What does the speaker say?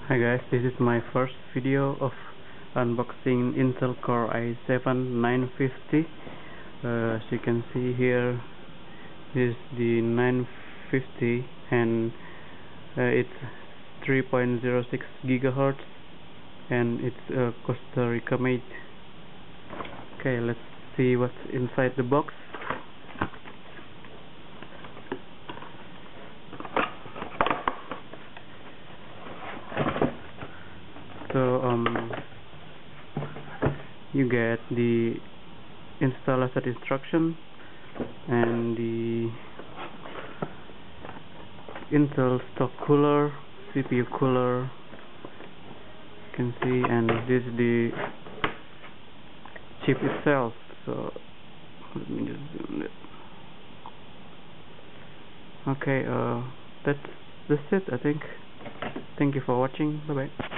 Hi guys, this is my first video of unboxing Intel Core i7-950. As you can see here, this is the 950 and it's 3.06 gigahertz and it's Costa Rica made. Okay, let's see what's inside the box. So you get the installer set instruction and the Intel stock cooler, CPU cooler, you can see, and this is the chip itself. So let me just zoom it. Okay, that's it, I think. Thank you for watching. Bye bye.